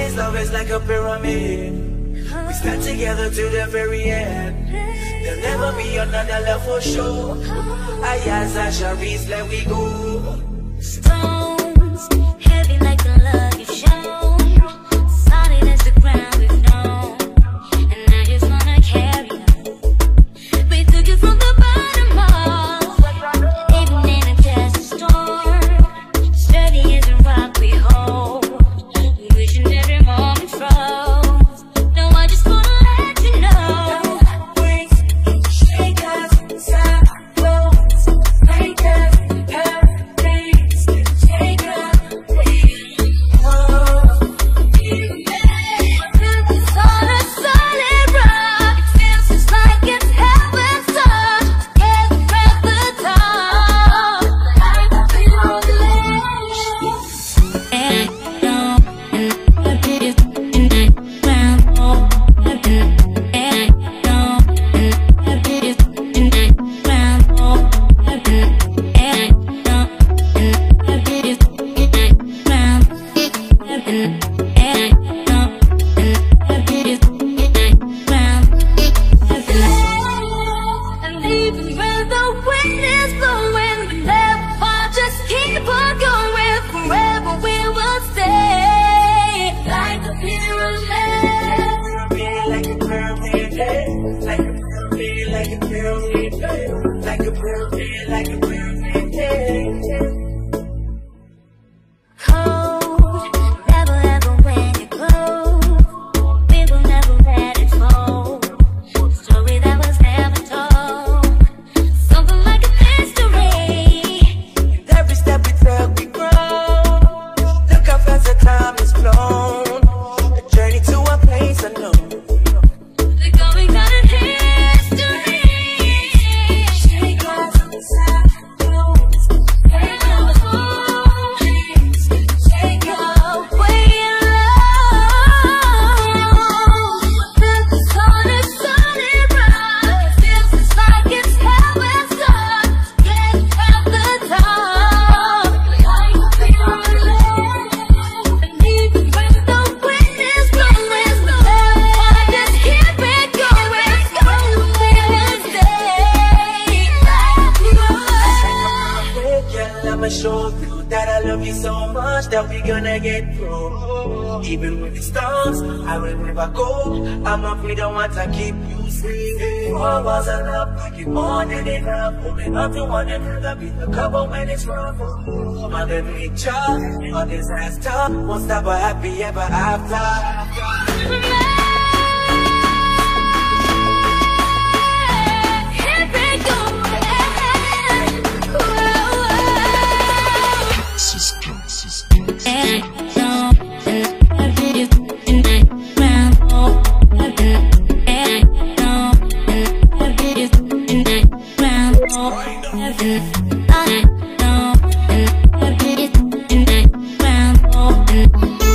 this love is like a pyramid. We stand together to the very end. There'll never be another love for sure. Ayaz and Sharice, let we go. Stones, heavy like the love you've shown, solid as the ground we've known, and I just wanna carry on. We took it from the bottom up, even in a test storm, sturdy as a rock we hold, wishing every moment froze. No, I just wanna let you know. Wings, shake us, cyclones, make us hurricanes, take us. It's on a solid rock. It feels just like it's heaven touch. Get from the top. I feel all the ledge. And I did it in that ground. And I did it in that ground. And I did it in that ground. And even when the wind is blowing, we never fall, just keep on going. Forever we will stay like a pyramid. Like a pyramid, like a pyramid, like a pyramid, like a pyramid, like a pyramid. Cold, never ever when you glow, we will never let it fall. Story that was never told, something like a mystery. And every step we take, we grow. Look how fast the time has flown. A journey to a place unknown. The going got a history. Shake us, cyclones, Take us home, take us way low. It's on a solid rock. It feels just like it's heaven's touch. Get from the top. And even when the wind is blowing, I just keep it going. We will stay like we were. Girl, I'ma show you that I love you so much that we gonna get through. Even with the storms, I will never go. I'm afraid I want to keep you safe. 4 walls enough, like you more than enough. Holding up to one another, be the cover when it's rough. Mother nature, or disaster, won't stop a happy ever after. I know, and I did it in that ground.